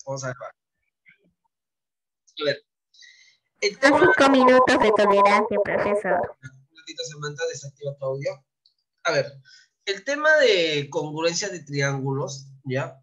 Vamos a grabar. A ver. El tema... 5 minutos de tolerancia, profesor. Un ratito, Samantha, desactiva tu audio. A ver, el tema de congruencia de triángulos, ¿ya?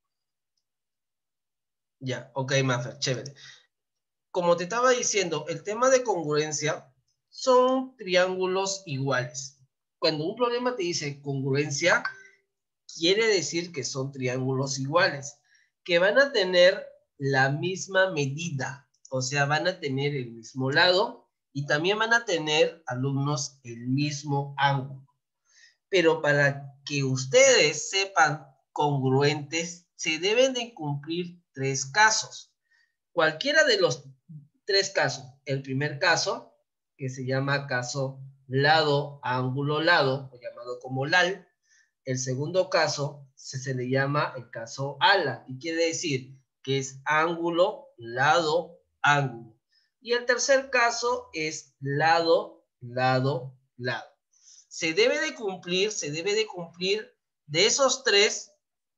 Ya, ok, Maffer, chévere. Como te estaba diciendo, el tema de congruencia son triángulos iguales. Cuando un problema te dice congruencia, quiere decir que son triángulos iguales, que van a tener la misma medida, o sea, van a tener el mismo lado y también van a tener, alumnos, el mismo ángulo. Pero para que ustedes sepan congruentes, se deben de cumplir 3 casos. Cualquiera de los 3 casos. El primer caso, que se llama caso lado, ángulo, lado, o llamado como LAL. El segundo caso se le llama el caso ALA, y quiere decir que es ángulo, lado, ángulo. Y el tercer caso es lado, lado, lado. Se debe de cumplir de esos 3.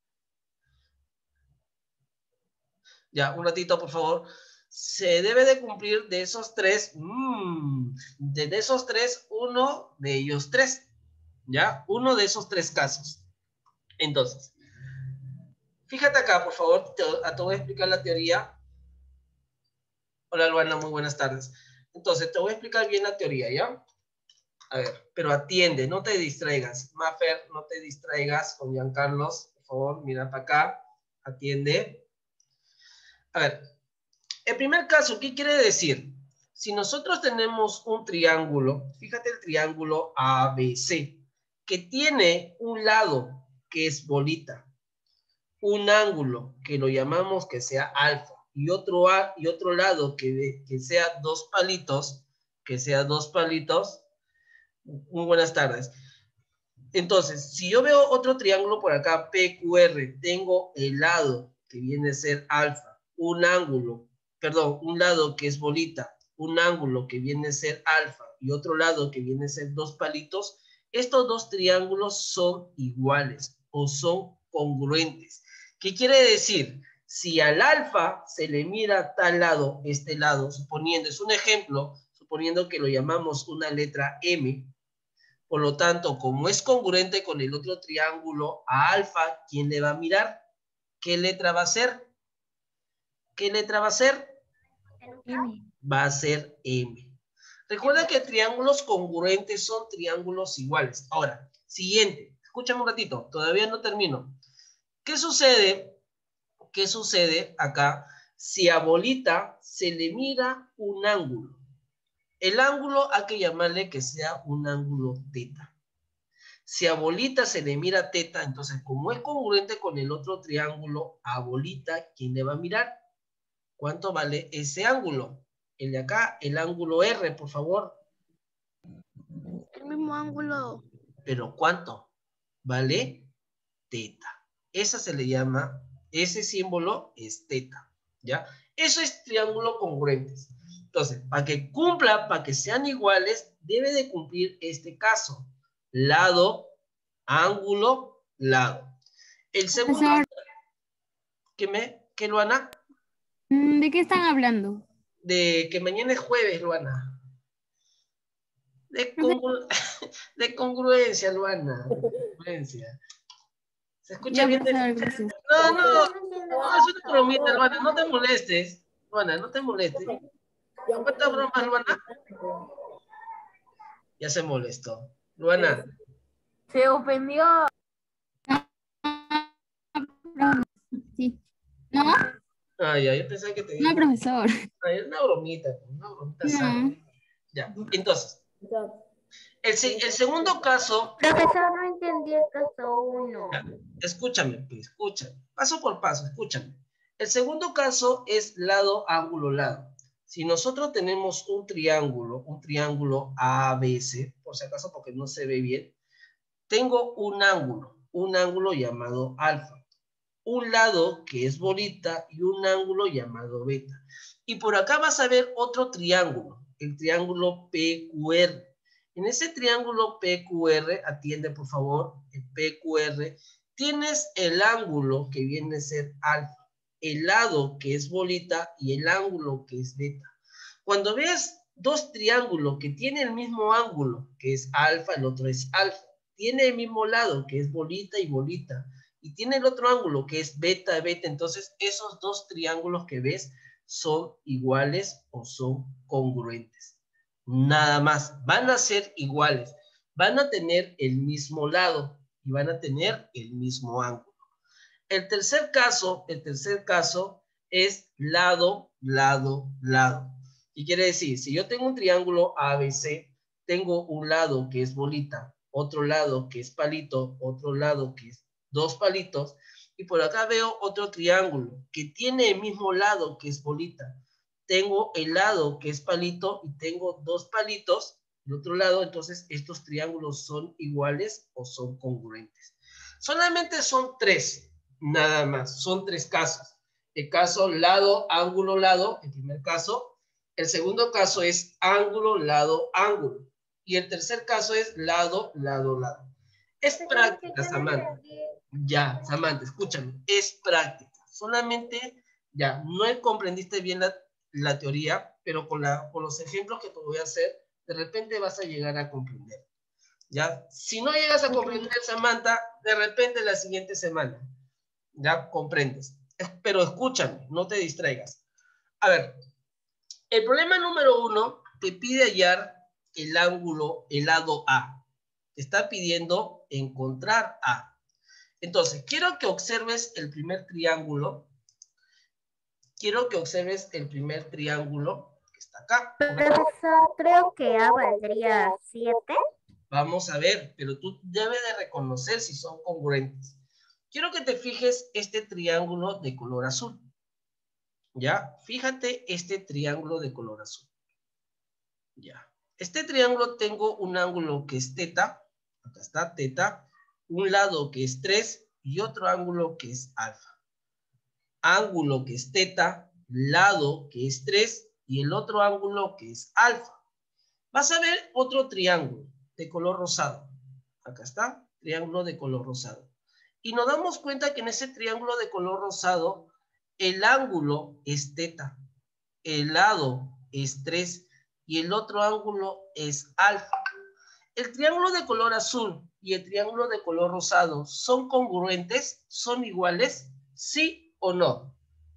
Ya, un ratito, por favor. Se debe de cumplir de esos 3, de esos 3, uno de ellos 3. ¿Ya? Uno de esos 3 casos. Entonces, fíjate acá, por favor, te voy a explicar la teoría. Hola, Luana, muy buenas tardes. Entonces, te voy a explicar bien la teoría, ¿ya? A ver, pero atiende, no te distraigas. Mafer, no te distraigas con Giancarlos, por favor, mira para acá, atiende. A ver, el primer caso, ¿qué quiere decir? Si nosotros tenemos un triángulo, fíjate el triángulo ABC, que tiene un lado que es bolita, un ángulo que lo llamamos que sea alfa y otro lado que sea 2 palitos, Muy buenas tardes. Entonces, si yo veo otro triángulo por acá, PQR, tengo el lado que viene a ser alfa, un lado que es bolita, un ángulo que viene a ser alfa y otro lado que viene a ser 2 palitos, estos 2 triángulos son iguales o son congruentes. ¿Qué quiere decir? Si al alfa se le mira tal lado, este lado, suponiendo, es un ejemplo, suponiendo que lo llamamos una letra M, por lo tanto, como es congruente con el otro triángulo a alfa, ¿quién le va a mirar? ¿Qué letra va a ser? ¿Qué letra va a ser? M. Va a ser M. Recuerda que triángulos congruentes son triángulos iguales. Ahora, siguiente. Escúchame un ratito, todavía no termino. ¿Qué sucede? ¿Qué sucede acá si a bolita se le mira un ángulo? El ángulo hay que llamarle que sea un ángulo teta. Si a bolita se le mira teta, entonces como es congruente con el otro triángulo, a bolita, ¿quién le va a mirar? ¿Cuánto vale ese ángulo? El de acá, el ángulo R, por favor. El mismo ángulo. ¿Pero cuánto? Vale teta. Esa se le llama, ese símbolo es teta, ¿ya? Eso es triángulo congruentes. Entonces, para que cumpla, para que sean iguales, debe de cumplir este caso. Lado, ángulo, lado. El segundo... Profesor, ¿Qué, Luana? ¿de qué están hablando? De que mañana es jueves, Luana. De, congru... de congruencia, Luana. De congruencia. ¿Se escucha Ya, bien? profesor, gracias. No, no, no, es una bromita, Luana, no te molestes. Luana, no te molestes. ¿Cuántas bromas, Luana? Ya se molestó. Luana. Se ofendió. Sí. ¿No? Ah, ya, yo pensaba que te No, dijo. profesor. Ay, una bromita sana. No. Ya, entonces, el segundo caso. Profesor, no entendí el caso 1. Escúchame, pues, escúchame. Paso por paso, escúchame. El segundo caso es lado, ángulo, lado. Si nosotros tenemos un triángulo ABC, por si acaso porque no se ve bien, tengo un ángulo llamado alfa, un lado que es bolita y un ángulo llamado beta. Y por acá vas a ver otro triángulo, el triángulo PQR. En ese triángulo PQR, atiende por favor, el PQR, tienes el ángulo que viene a ser alfa el lado que es bolita y el ángulo que es beta. Cuando veas dos triángulos que tienen el mismo ángulo, que es alfa, el otro es alfa, tiene el mismo lado, que es bolita y bolita, y tiene el otro ángulo, que es beta, beta, entonces esos dos triángulos que ves son iguales o son congruentes. Nada más, van a ser iguales, van a tener el mismo lado y van a tener el mismo ángulo. El tercer caso es lado, lado, lado. ¿Qué quiere decir? Si yo tengo un triángulo ABC, tengo un lado que es bolita, otro lado que es palito, otro lado que es dos palitos, y por acá veo otro triángulo que tiene el mismo lado que es bolita. Tengo el lado que es palito y tengo dos palitos, el otro lado, entonces estos triángulos son iguales o son congruentes. Solamente son tres, nada más, son tres casos. El caso lado, ángulo, lado, el primer caso. El segundo caso es ángulo, lado, ángulo. Y el tercer caso es lado, lado, lado. Es práctica, Samantha. Ya, Samantha, escúchame, es práctica. Solamente, ya, no comprendiste bien la teoría, pero con los ejemplos que te voy a hacer, de repente vas a llegar a comprender. ¿Ya? Si no llegas a comprender, Samantha, de repente la siguiente semana, ya comprendes. Pero escúchame, no te distraigas. A ver, el problema número 1 te pide hallar el ángulo, el lado A. Te está pidiendo encontrar A. Entonces, quiero que observes el primer triángulo. Quiero que observes el primer triángulo que está acá. Profesor, creo que A valdría 7. Vamos a ver, pero tú debes de reconocer si son congruentes. Quiero que te fijes este triángulo de color azul. ¿Ya? Fíjate este triángulo de color azul. ¿Ya? Este triángulo tengo un ángulo que es teta. Acá está teta. Un lado que es 3 y otro ángulo que es alfa. Ángulo que es teta, lado que es 3 y el otro ángulo que es alfa. Vas a ver otro triángulo de color rosado. Acá está, triángulo de color rosado. Y nos damos cuenta que en ese triángulo de color rosado, el ángulo es teta, el lado es 3 y el otro ángulo es alfa. El triángulo de color azul y el triángulo de color rosado, ¿son congruentes? ¿Son iguales? ¿Sí o no?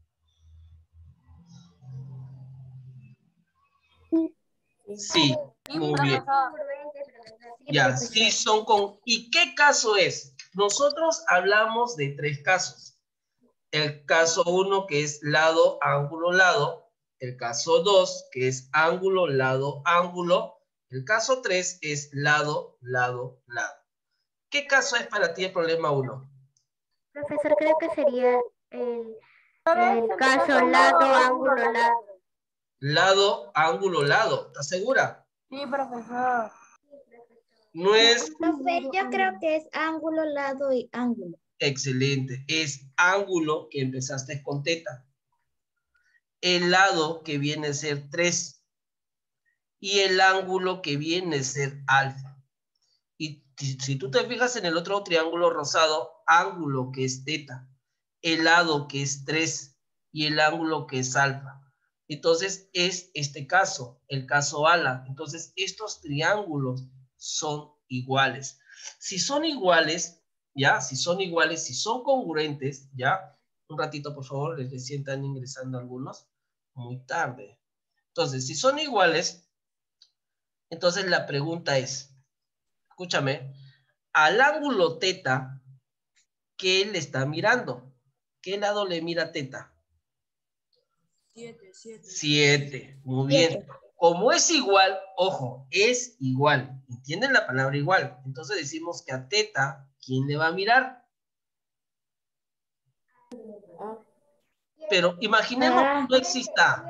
Sí, muy bien. Ya, sí son con... ¿Y qué caso es? Nosotros hablamos de tres casos. El caso 1, que es lado, ángulo, lado. El caso 2, que es ángulo, lado, ángulo. El caso 3 es lado, lado, lado. ¿Qué caso es para ti el problema 1? Profesor, creo que sería el caso lado, ángulo, lado. Lado, ángulo, lado. ¿Estás segura? Sí, profesor. No es Profe, yo creo que es ángulo, lado y ángulo. excelente. Es ángulo que empezaste con teta. El lado que viene a ser 3 y el ángulo que viene a ser alfa. Y si tú te fijas en el otro triángulo rosado, ángulo que es teta, el lado que es 3 y el ángulo que es alfa. Entonces es este caso, el caso ala. Entonces estos triángulos son iguales. Si son iguales, ¿ya? Si son iguales, si son congruentes, ¿ya? Un ratito, por favor, les sientan ingresando algunos. Muy tarde. Entonces, si son iguales, entonces la pregunta es, escúchame, al ángulo teta, ¿qué le está mirando? ¿Qué lado le mira teta? 7. 7. Muy bien. Como es igual, ojo, es igual. ¿Entienden la palabra igual? Entonces decimos que a teta, ¿quién le va a mirar? Pero imaginemos que no exista.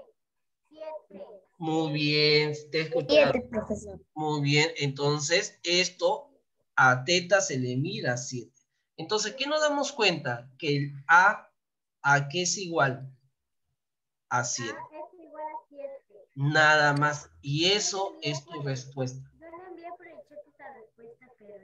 Muy bien, te he escuchado. 7, profesor. Muy bien, entonces esto a teta se le mira 7. Entonces, ¿qué nos damos cuenta? Que el ¿a qué es igual? A 7. Nada más. Y eso es tu respuesta.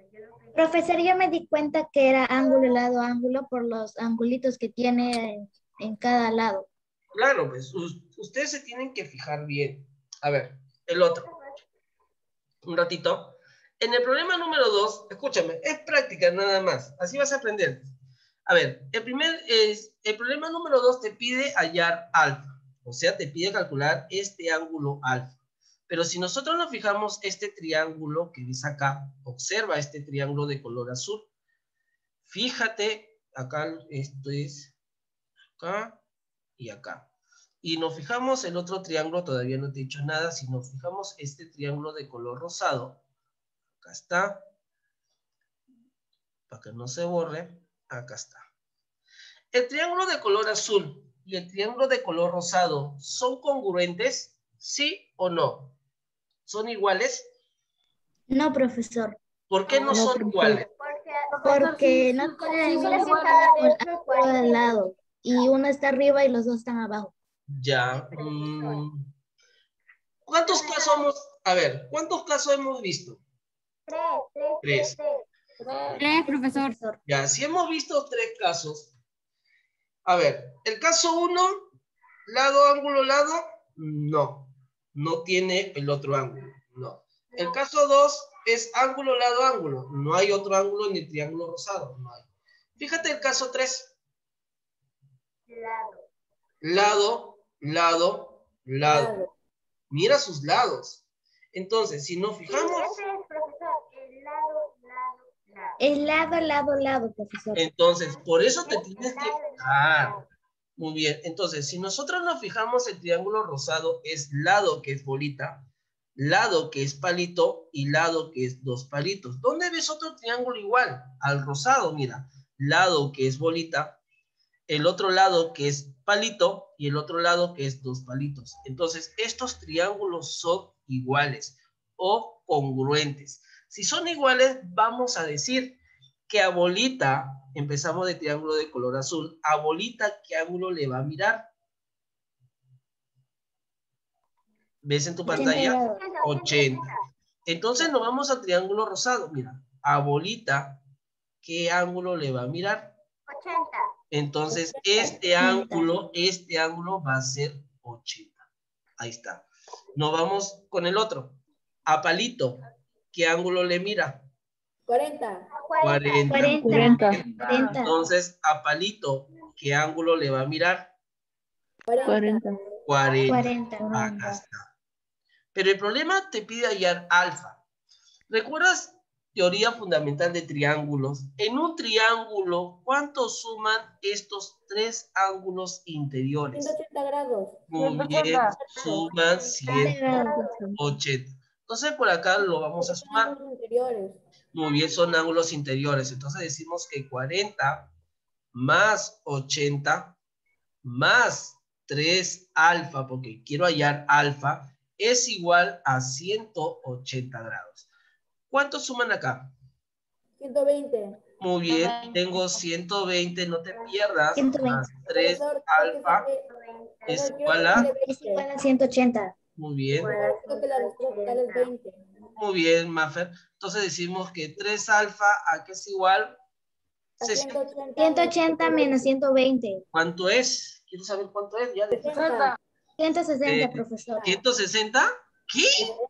Profesor, yo me di cuenta que era ángulo, lado, ángulo por los angulitos que tiene en cada lado. Claro, pues ustedes se tienen que fijar bien. A ver, el otro. Un ratito. En el problema número 2, escúchame, es práctica nada más. Así vas a aprender. A ver, el problema número 2 te pide hallar alfa. O sea, te pide calcular este ángulo alfa. Pero si nosotros nos fijamos este triángulo que ves acá, observa este triángulo de color azul. Fíjate, acá esto es acá y acá. Y nos fijamos el otro triángulo, todavía no te he dicho nada, si nos fijamos este triángulo de color rosado, acá está, para que no se borre, acá está. El triángulo de color azul y el triángulo de color rosado, ¿son congruentes? ¿Sí o no? ¿Son iguales? No, profesor. ¿Por qué no son iguales? Porque no tienen el ángulo al lado. Y uno está arriba y los dos están abajo. Ya. ¿Cuántos casos cuántos casos hemos visto? Tres. Tres, profesor. Ya, si hemos visto 3 casos. A ver, el caso 1, lado, ángulo, lado, no. No tiene el otro ángulo, no. El caso 2 es ángulo, lado, ángulo. No hay otro ángulo en el triángulo rosado, no hay. Fíjate el caso 3. Lado, lado, lado. Mira sus lados. Entonces, si nos fijamos... Es lado, profesor. Entonces, por eso te tienes que fijar. Muy bien. Entonces, si nosotros nos fijamos, el triángulo rosado es lado que es bolita, lado que es palito y lado que es 2 palitos. ¿Dónde ves otro triángulo igual? Al rosado, mira. Lado que es bolita, el otro lado que es palito y el otro lado que es 2 palitos. Entonces, estos triángulos son iguales o congruentes. Si son iguales, vamos a decir que a bolita, empezamos de triángulo de color azul, a bolita, ¿qué ángulo le va a mirar? ¿Ves en tu pantalla? 80. Entonces nos vamos al triángulo rosado. Mira, a bolita, ¿qué ángulo le va a mirar? 80. Entonces este ángulo va a ser 80. Ahí está. Nos vamos con el otro. A palito, ¿qué ángulo le mira? 40. 40. Entonces, a palito, ¿qué ángulo le va a mirar? 40. 40. Acá está. Pero el problema te pide hallar alfa. ¿Recuerdas teoría fundamental de triángulos? En un triángulo, ¿cuánto suman estos 3 ángulos interiores? 180 grados. Muy bien, suman 180. Entonces, por acá lo vamos a sumar. Muy bien, son ángulos interiores. Entonces decimos que 40 más 80 más 3 alfa, porque quiero hallar alfa, es igual a 180 grados. ¿Cuántos suman acá? 120. Muy bien, tengo 120, no te pierdas. 120. Más 3 alfa es igual a... Es igual a 180. Muy bien. Creo que la respuesta total es 20. Muy bien, Maffer. Entonces decimos que 3 alfa, ¿a qué es igual? 180 menos 120. ¿Cuánto es? Quiero saber cuánto es. Ya de... 160, profesor. 160. ¿Qué?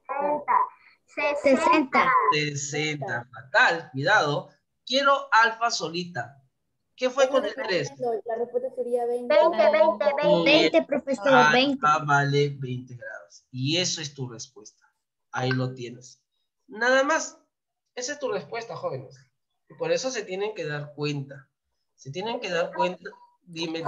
60. 60. Fatal. Cuidado. Quiero alfa solita. ¿Qué fue con el 3? La respuesta sería 20. 20, profesor, 20. Alfa vale 20 grados. Y eso es tu respuesta. Ahí lo tienes. Nada más. Esa es tu respuesta, jóvenes. Y por eso se tienen que dar cuenta. Se tienen que dar cuenta. Dime.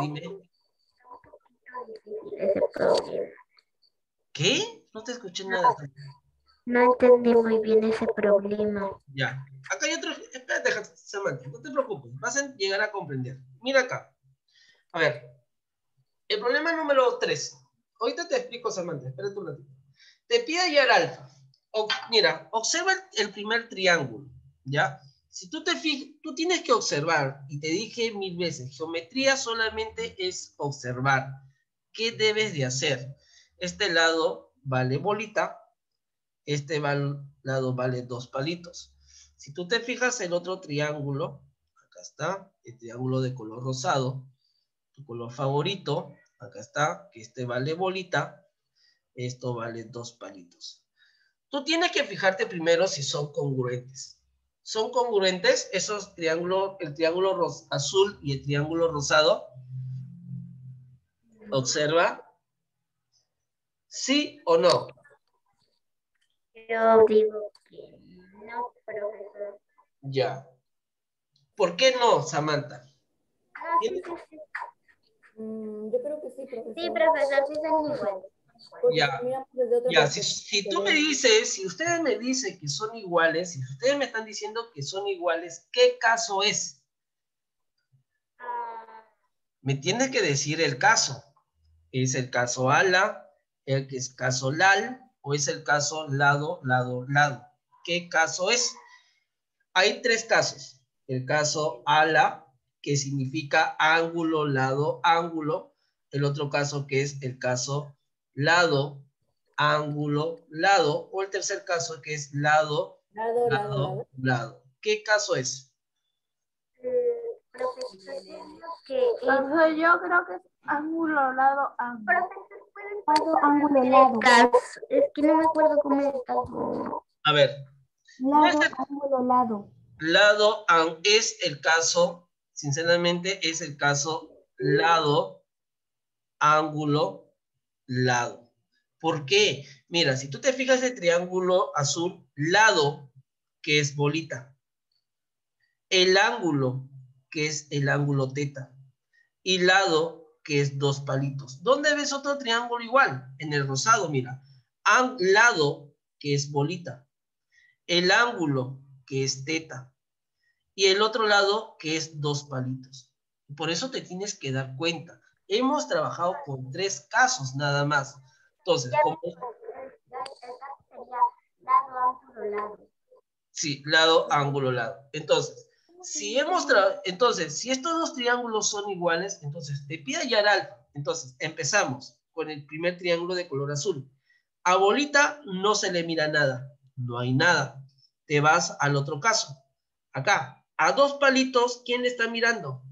¿Qué? No te escuché nada. No entendí muy bien ese problema. Ya. Acá hay otro. Espérate, Samantha. No te preocupes. Vas a llegar a comprender. Mira acá. A ver. El problema número 3. Ahorita te explico, Samantha. Espérate un ratito. Te pide hallar alfa. Mira, observa el primer triángulo. ¿Ya? Si tú te fijas, tú tienes que observar. Y te dije 1000 veces. Geometría solamente es observar. ¿Qué debes de hacer? Este lado vale bolita. Este lado vale 2 palitos. Si tú te fijas el otro triángulo, acá está, el triángulo de color rosado, tu color favorito, acá está, que este vale bolita, esto vale 2 palitos. Tú tienes que fijarte primero si son congruentes. ¿Son congruentes esos triángulos, el triángulo azul y el triángulo rosado? Observa. ¿Sí o no? Yo digo que no, profesor. Ya. ¿Por qué no, Samantha? Ah, sí, sí, sí. Yo creo que sí, profesor. Sí, profesor, sí son iguales. Porque Ya. si miramos desde otra Ya, perspectiva, si tú me dices, si ustedes me dicen que son iguales, si ustedes me están diciendo que son iguales, ¿qué caso es? Me tienes que decir el caso. ¿Es el caso ala, el que es caso lal, o es el caso lado, lado, lado? ¿Qué caso es? Hay 3 casos. El caso ala, que significa ángulo, lado, ángulo. El otro caso que es el caso lado, ángulo, lado. O el tercer caso que es lado, lado, lado, lado, lado. lado. ¿Qué caso es? Profesor, que Entonces yo creo que es ángulo, lado, ángulo. profesor, ¿pueden Lado, ángulo, lado. Es que no me acuerdo cómo es el caso. A ver. Lado, ángulo, lado. Lado es el caso, sinceramente, es el caso lado, ángulo, lado. ¿Por qué? Mira, si tú te fijas el triángulo azul, lado, que es bolita. El ángulo, que es el ángulo teta. Y lado, que es 2 palitos. ¿Dónde ves otro triángulo igual? En el rosado, mira. Lado, que es bolita. El ángulo, que es teta. Y el otro lado, que es 2 palitos. Por eso te tienes que dar cuenta. Hemos trabajado con 3 casos nada más. Entonces, como... Sería lado, ángulo, lado. Sí, lado, ángulo, lado. Entonces, si si estos 2 triángulos son iguales, entonces te pide hallar alfa. Entonces, empezamos con el primer triángulo de color azul. A bolita no se le mira nada. No hay nada. Te vas al otro caso. Acá, a 2 palitos, ¿quién le está mirando?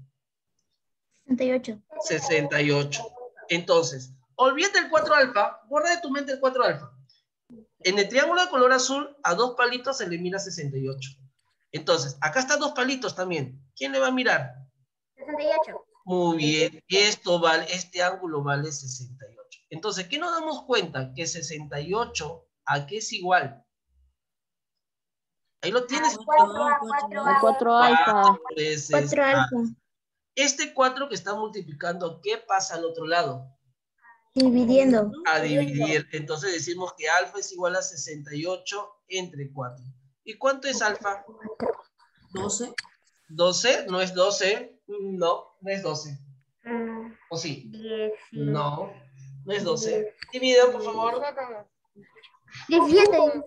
68. 68. Entonces, olvídate el 4 alfa, borra de tu mente el 4 alfa. En el triángulo de color azul, a 2 palitos se le mira 68. Entonces, acá están 2 palitos también. ¿Quién le va a mirar? 68. Muy bien, este ángulo vale 68. Entonces, ¿qué nos damos cuenta? Que 68, ¿a qué es igual? Ahí lo tienes. 4 alfa. Veces 4 alfa. este 4 que está multiplicando, ¿qué pasa al otro lado? Dividiendo. A dividir. Entonces decimos que alfa es igual a 68 entre 4. ¿Y cuánto es alfa? 12. ¿12? ¿No es 12? No, no es 12. ¿O sí? 10. No, no es 12. Divide, por favor. 17.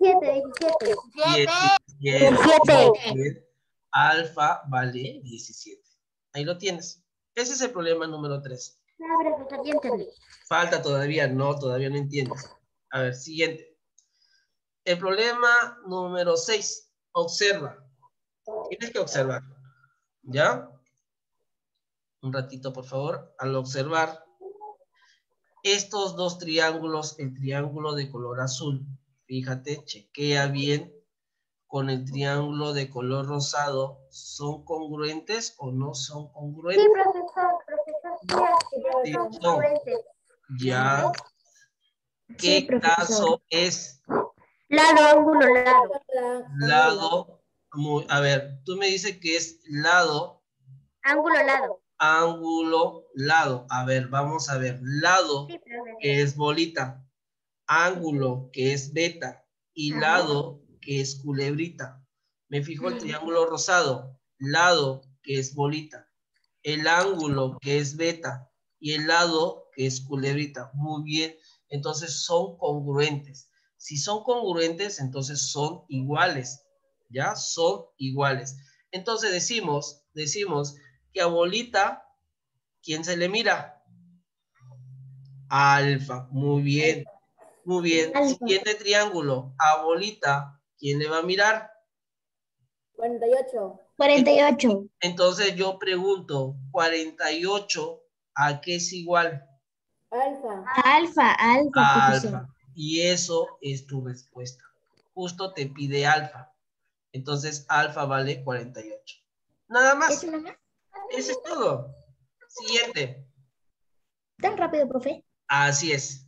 17. Alfa vale 17. Ahí lo tienes. Ese es el problema número 3. No, profesor, ya entendí. Falta todavía no entiendes. A ver, siguiente. El problema número 6. Observa. Tienes que observar. ¿Ya? Un ratito, por favor. Al observar estos 2 triángulos, el triángulo de color azul, fíjate, chequea bien con el triángulo de color rosado, ¿son congruentes o no son congruentes? Sí, profesor. Sí, son. Ya. ¿Qué Sí, profesor. caso es? Lado, ángulo, lado. Lado. A ver, tú me dices que es lado, Ángulo, lado. ángulo, lado. A ver, vamos a ver. Lado, Sí, profesor. que es bolita. Ángulo, que es beta. Y Ajá. lado, que es culebrita. Me fijo el triángulo rosado. Lado, que es bolita. El ángulo, que es beta. Y el lado, que es culebrita. Muy bien. Entonces son congruentes. Si son congruentes, entonces son iguales. ¿Ya? Son iguales. Entonces decimos que a bolita, ¿quién se le mira? Alfa. Muy bien. Muy bien. Alfa. Siguiente triángulo. A bolita, ¿quién le va a mirar? 48. 48. Entonces yo pregunto, 48, ¿A qué es igual? Alfa. Alfa, profesor. Alfa. Y eso es tu respuesta. Justo te pide alfa. Entonces, alfa vale 48. Nada más. ¿Eso nomás? Eso es todo. Siguiente. ¿Tan rápido, profe? Así es.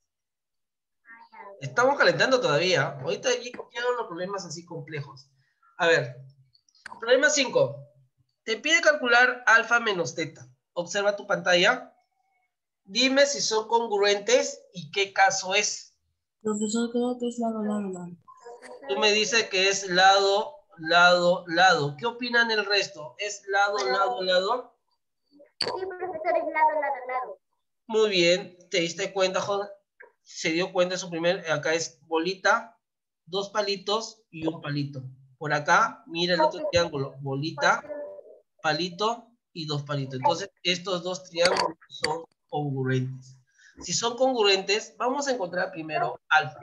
Estamos calentando todavía. Ahorita llegan los problemas así complejos. A ver. Problema 5. Te pide calcular alfa menos teta. Observa tu pantalla. Dime si son congruentes y qué caso es. Profesor, creo que es lado, lado, lado. Tú me dices que es lado, lado, lado. ¿Qué opinan el resto? ¿Es lado, lado, lado? Sí, profesor, es lado, lado, lado. Muy bien. ¿Te diste cuenta, Jorge? Se dio cuenta su primer... Acá es bolita, 2 palitos y un palito. Por acá, mira el otro triángulo. Bolita, palito y 2 palitos. Entonces, estos 2 triángulos son congruentes. Si son congruentes, vamos a encontrar primero alfa.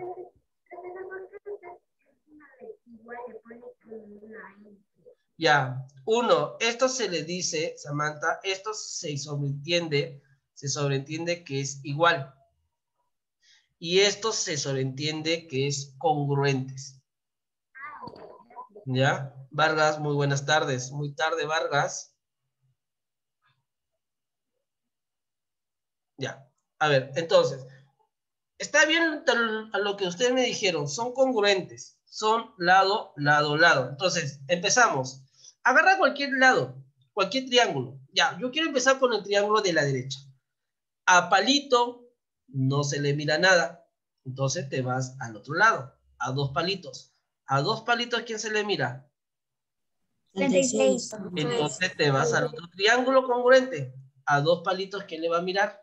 Ya, 1, esto se le dice, Samantha, esto se sobreentiende que es igual. Y esto se sobreentiende que es congruentes. ¿Ya? Vargas, muy buenas tardes. Muy tarde, Vargas. Ya. A ver, entonces, está bien a lo que ustedes me dijeron, son congruentes, son lado, lado, lado. Entonces, empezamos. Agarra cualquier lado, cualquier triángulo. Ya, yo quiero empezar con el triángulo de la derecha. A palito no se le mira nada, entonces te vas al otro lado, a 2 palitos. A 2 palitos, ¿quién se le mira? 36. Entonces te vas al otro triángulo congruente. A 2 palitos, ¿quién le va a mirar?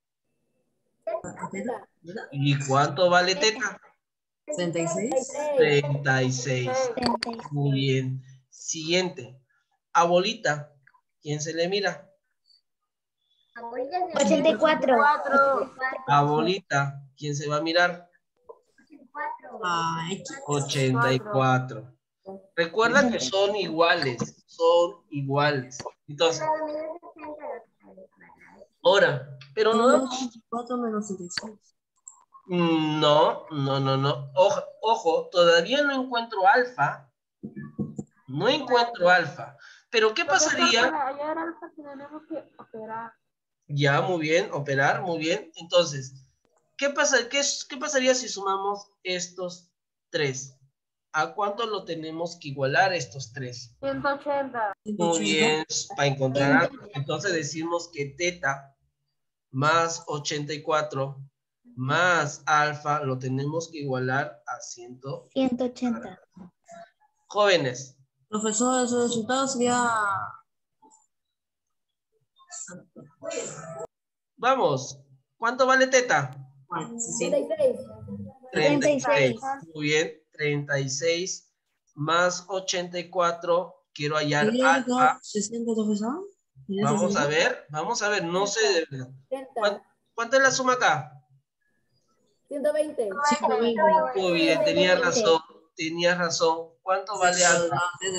¿Y cuánto vale teta? 36. 36. Muy bien. Siguiente. A bolita, ¿quién se le mira? 84. A bolita, ¿quién se va a mirar? Ah, X. 84. Recuerda que son iguales, son iguales. Entonces, ahora, pero no damos... 84 menos 76. No. Ojo, todavía no encuentro alfa. No encuentro alfa. Pero ¿qué pasaría? Para hallar alfa tenemos que operar. Ya, muy bien, operar, muy bien. Entonces, ¿qué pasaría si sumamos estos 3? ¿A cuánto lo tenemos que igualar estos 3? 180. Muy bien, para encontrar alfa. Entonces decimos que teta más 84 más alfa lo tenemos que igualar a 180. Jóvenes, Profesor, su resultado sería... vamos. ¿Cuánto vale teta? 36. 36. Muy bien, 36 más 84. Quiero hallar alfa. 60, profesor. Vamos a ver, no sé de verdad. 30. ¿Cuánto es la suma acá? 120. 120. Muy bien, tenías razón. ¿Cuánto vale alfa?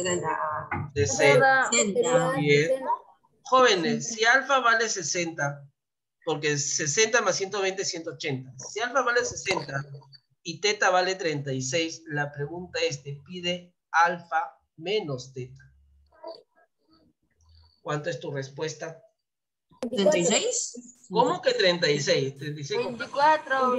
60. Muy bien. Jóvenes, si alfa vale 60, porque 60 más 120 es 180. Si alfa vale 60 y teta vale 36, la pregunta es, te pide alfa menos teta. ¿Cuánto es tu respuesta? 36. ¿Cómo que 36? 36 con 24.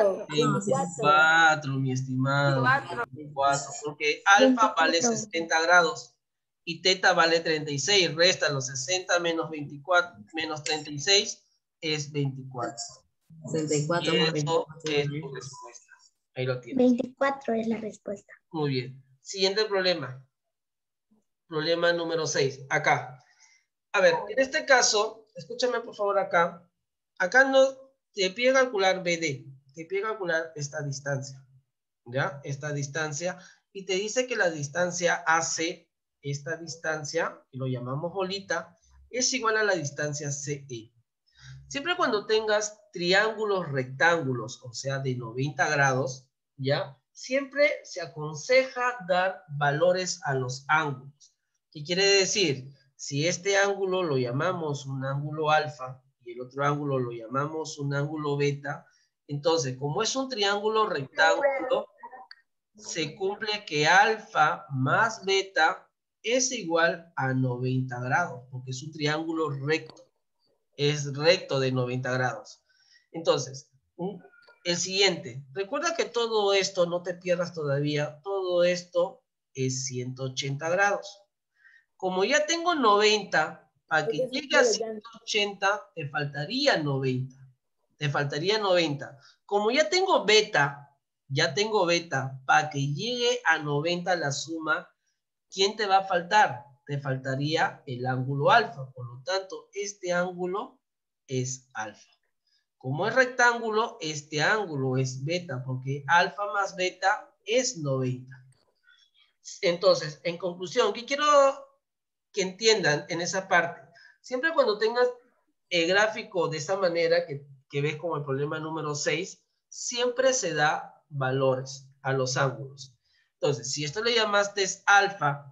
24, mi estimado. 24, porque alfa vale 60 grados y teta vale 36. Resta los 60 menos 24 menos 36 es 24. 64 Y más eso 24. es tu respuesta. Ahí lo tienes. 24 es la respuesta. Muy bien. Siguiente problema. Problema número 6. Acá. A ver, en este caso, escúchame por favor acá. Acá no te pide calcular BD. Te pide calcular esta distancia. ¿Ya? Esta distancia. Y te dice que la distancia AC, esta distancia, que lo llamamos bolita, es igual a la distancia CE. Siempre cuando tengas triángulos rectángulos, o sea, de 90 grados, ¿ya? Siempre se aconseja dar valores a los ángulos. ¿Qué quiere decir? Si este ángulo lo llamamos un ángulo alfa y el otro ángulo lo llamamos un ángulo beta, entonces, como es un triángulo rectángulo, se cumple que alfa más beta es igual a 90 grados, porque es un triángulo recto. Es recto de 90 grados. Entonces, el siguiente. Recuerda que todo esto, no te pierdas todavía, todo esto es 180 grados. Como ya tengo 90, para que llegue a 180, te faltaría 90. Te faltaría 90. Como ya tengo beta, para que llegue a 90 la suma, ¿quién te va a faltar? Te faltaría el ángulo alfa. Por lo tanto, este ángulo es alfa. Como es rectángulo, este ángulo es beta, porque alfa más beta es 90. Entonces, en conclusión, ¿qué quiero que entiendan en esa parte? Siempre cuando tengas el gráfico de esta manera, que ves como el problema número 6, siempre se da valores a los ángulos. Entonces, si esto le llamaste alfa,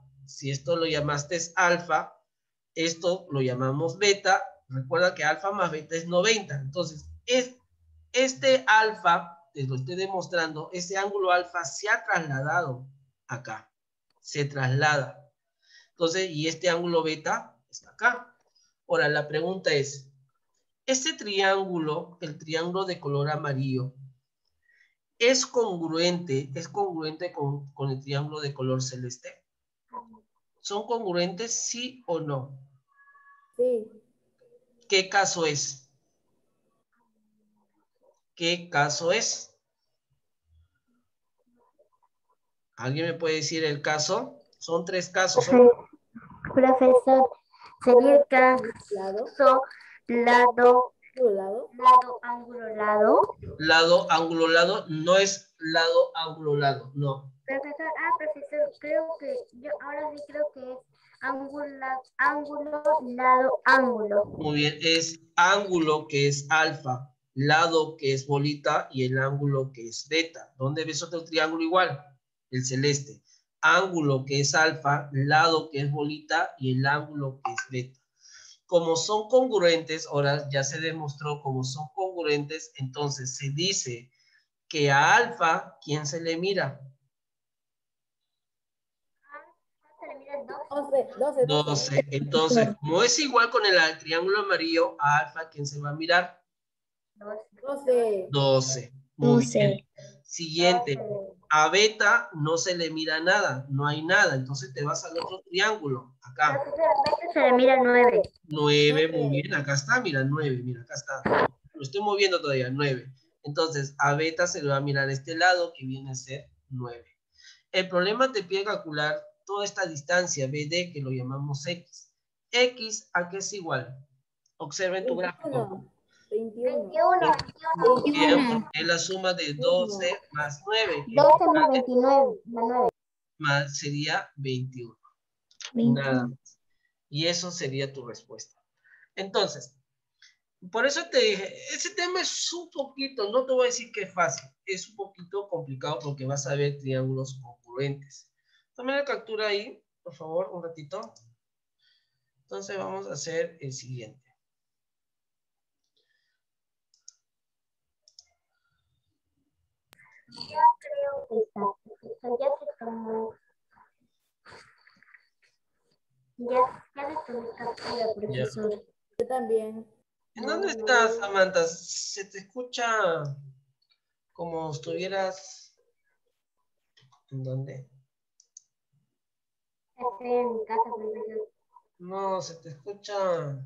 esto lo llamamos beta. Recuerda que alfa más beta es 90. Entonces, este alfa, te lo estoy demostrando, este ángulo alfa se ha trasladado acá. Se traslada. Entonces, y este ángulo beta está acá. Ahora, la pregunta es, este triángulo, el triángulo de color amarillo, ¿es congruente con el triángulo de color celeste? ¿Son congruentes, sí o no? Sí. ¿Qué caso es? ¿Qué caso es? ¿Alguien me puede decir el caso? Son 3 casos. Profesor, sería el caso lado, ángulo, lado. Lado, ángulo, lado, no es lado, ángulo, lado, no. Profesor, creo que, ahora sí creo que es ángulo, lado, ángulo. Muy bien, es ángulo que es alfa, lado que es bolita y el ángulo que es beta. ¿Dónde ves otro triángulo igual? El celeste. Ángulo que es alfa, lado que es bolita y el ángulo que es beta. Como son congruentes, ahora ya se demostró como son congruentes, entonces se dice que a alfa, ¿quién se le mira? 12. Entonces, como es igual con el triángulo amarillo, a alfa, ¿quién se va a mirar? 12. Muy bien. Siguiente. A beta no se le mira nada, no hay nada. Entonces te vas al otro triángulo, acá. Se le mira 9. 9, muy bien. Acá está, mira, 9. Mira, acá está. Lo estoy moviendo todavía, 9. Entonces, a beta se le va a mirar este lado, que viene a ser 9. El problema te pide calcular toda esta distancia BD, que lo llamamos X. X, ¿a qué es igual? Observen tu gráfico. 21. Es la suma de 12 más 9. 12 más 29. Más sería 21. Nada más. Y eso sería tu respuesta. Entonces, por eso te dije, ese tema es un poquito, no te voy a decir que es fácil, es un poquito complicado porque vas a ver triángulos congruentes. Tome la captura ahí, por favor, un ratito. Entonces vamos a hacer el siguiente. Yo creo que ya se tomó. Ya le tomé captura, profesor. Yo también. ¿En dónde estás, Samantha? Se te escucha como estuvieras... ¿En dónde? Estoy en mi casa, profesor. No, se te escucha...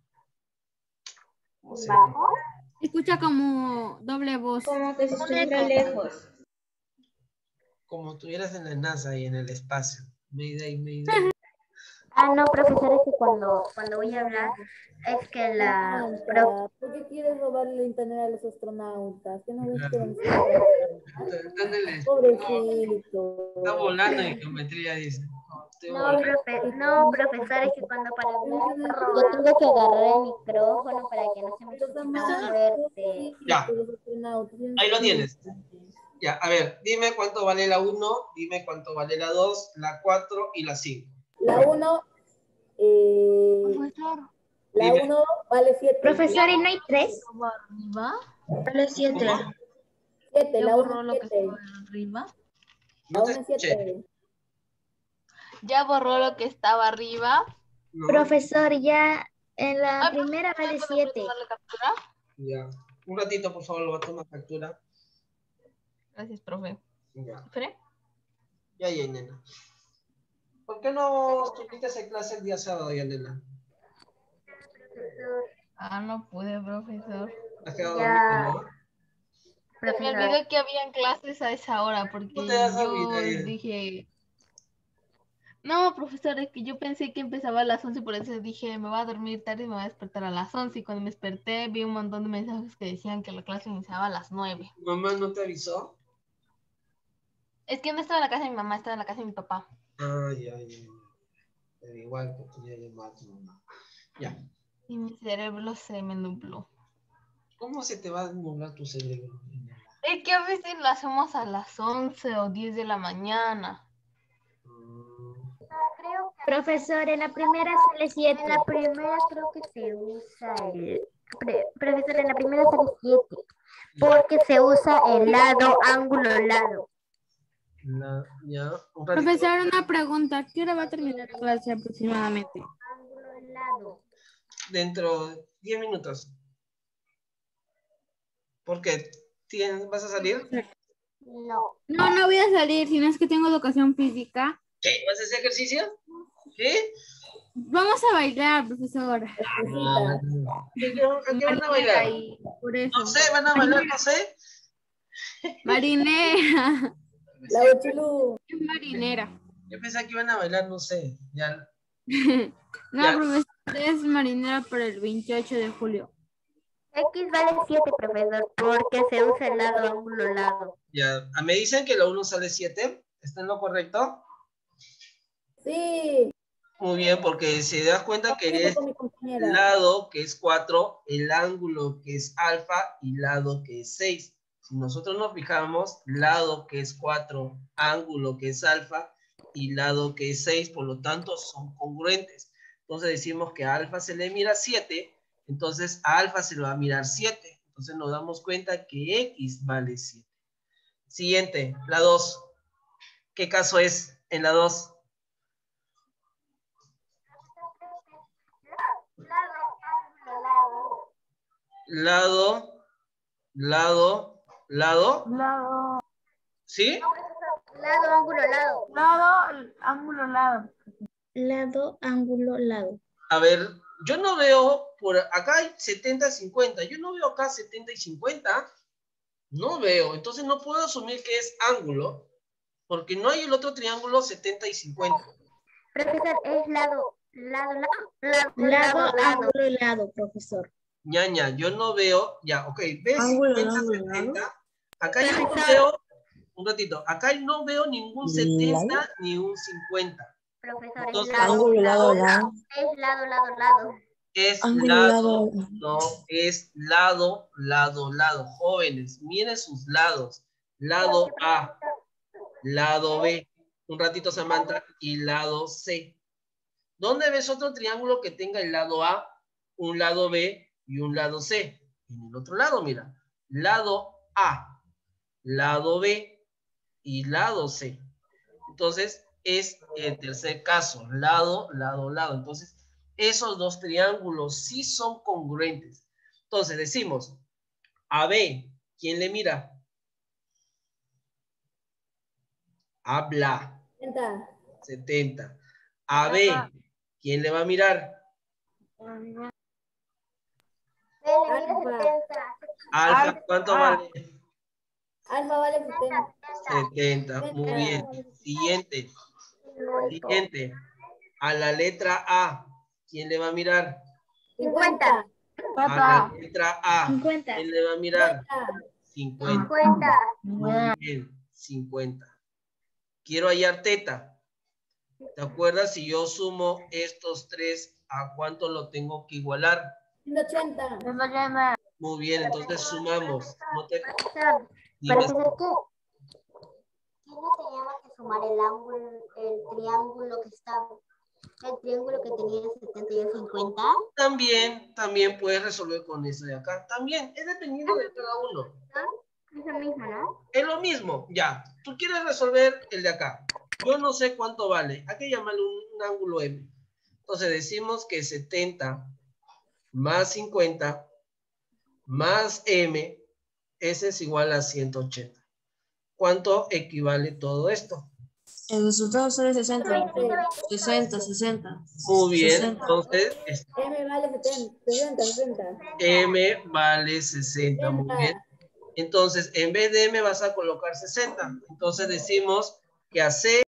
¿Cómo se ¿Bajo? Escucha como doble voz. Como que se estuviera lejos. Como estuvieras en la NASA y en el espacio. Mayday, Mayday. No, profesor, es que cuando voy a hablar, es que la... ¿Por qué quieres robarle el internet a los astronautas? ¿Qué no ves que van a Pobrecito. Está volando en geometría, dice. No, profesor, es que cuando para hablar, yo tengo que agarrar el micrófono para que no se me escuche tan fuerte. Ya, ahí lo tienes. Ya, a ver, dime cuánto vale la 1, dime cuánto vale la 2, la 4 y la 5. La 1, Profesor. La 1 vale 7. Profesor, ¿y no hay 3? ¿Arriba? Vale 7. 7, la 1 lo que es 7. estaba arriba. La No te 1 es escuché. 7. Ya borró lo que estaba arriba. No. Profesor, ya en la Ay, primera ¿puede vale ponerme 7. tomar la captura? Ya. Un ratito, por favor, lo voy a tomar captura. Gracias, profe. Ya. ¿Espere? Ya, nena. ¿Por qué no estuviste en clase el día sábado, ya, nena? Ah, no pude, profesor. ¿Has quedado Ya. dormido, no? Se me olvidó que habían clases a esa hora porque ¿Cómo te vas a yo olvidar? dije... No, profesor, es que yo pensé que empezaba a las 11, por eso dije, me voy a dormir tarde y me voy a despertar a las 11. Y cuando me desperté vi un montón de mensajes que decían que la clase iniciaba a las 9. ¿Mamá no te avisó? Es que no estaba en la casa de mi mamá, estaba en la casa de mi papá. Ah, ya. Pero igual que tú ya llamar a tu mamá. Ya. Y mi cerebro se me nubló. ¿Cómo se te va a nublar tu cerebro, nena? Es que a veces lo hacemos a las 11 o 10 de la mañana. Profesor, en la primera sale 7. En la primera creo que se usa el... Profesor, en la primera sale 7. Porque se usa el lado, ángulo, lado. Ya, un ratito. Profesor, una pregunta. ¿Qué hora va a terminar la clase aproximadamente? Ángulo, lado. Dentro de 10 minutos. ¿Por qué? ¿Vas a salir? No. No voy a salir, sino es que tengo educación física. ¿Qué? ¿Vas a hacer ejercicio? ¿Qué? Vamos a bailar, profesor. ¿A qué van a bailar? Y por eso. No sé, van a bailar, no sé. Marinera. La Uchilú. Es marinera. Yo pensaba que iban a bailar, no sé. Ya. No, Ya. profesor, es marinera para el 28 de julio. X vale 7, profesor, porque se usa el lado, ángulo, lado. Ya. Me dicen que la 1 sale 7. ¿Está en lo correcto? Sí. Muy bien, porque se das cuenta que es Con mi compañera. lado que es 4, el ángulo que es alfa y lado que es 6. Si nosotros nos fijamos, lado que es 4, ángulo que es alfa y lado que es 6, por lo tanto son congruentes. Entonces decimos que a alfa se le mira 7, entonces a alfa se le va a mirar 7. Entonces nos damos cuenta que X vale 7. Siguiente, la 2. ¿Qué caso es en la 2? Lado, ¿sí? Lado, ángulo, lado. Lado, ángulo, lado. Lado, ángulo, lado. A ver, yo no veo, por acá hay 70, 50, yo no veo acá 70 y 50, no veo, entonces no puedo asumir que es ángulo, porque no hay el otro triángulo 70 y 50. Profesor, es lado, lado, Lado, ángulo, lado, profesor. Ñaña, yo no veo, ya, ok, ¿ves Ángulo, 50, ángulo, 70? Acá yo no veo, un ratito, acá no veo ningún 70 ni un 50. Profesor, Entonces, es lado, Ángulo, lado, lado. es lado, lado, lado. es Ángulo, lado, lado. no, es lado, lado, lado. Jóvenes, miren sus lados. Lado A, lado B, un ratito Samantha, y lado C. ¿Dónde ves otro triángulo que tenga el lado A, un lado B y un lado C? En el otro lado, mira. Lado A, lado B y lado C. Entonces, es el tercer caso. Lado, lado, lado. Entonces, esos dos triángulos sí son congruentes. Entonces, decimos, AB, ¿quién le mira? Habla. 70. AB, ¿quién le va a mirar? Alfa, ¿cuánto vale? Alfa vale 70. 70. Muy bien. Siguiente. Siguiente. A la letra A, ¿quién le va a mirar? 50. A la letra A, 50. ¿quién le va a mirar? 50. 50. Muy bien, 50. Quiero hallar teta. ¿Te acuerdas? Si yo sumo estos tres, ¿a cuánto lo tengo que igualar? 180. Muy bien, entonces sumamos. No te... Profesor, Dime. profesor, ¿qué no se llama que sumar el ángulo, el triángulo que está el triángulo que tenía 70 y 50. También puedes resolver con eso de acá. También, es dependiendo de cada uno. Es lo mismo, ¿no? Es lo mismo, ya. Tú quieres resolver el de acá. Yo no sé cuánto vale. Hay que llamarle un ángulo M. Entonces decimos que 70 más 50 más M, ese es igual a 180. ¿Cuánto equivale todo esto? El resultado sale 60. 60. Muy bien, 60. entonces M vale 60. M vale 60, muy bien. Entonces, en vez de M vas a colocar 60. Entonces decimos que a C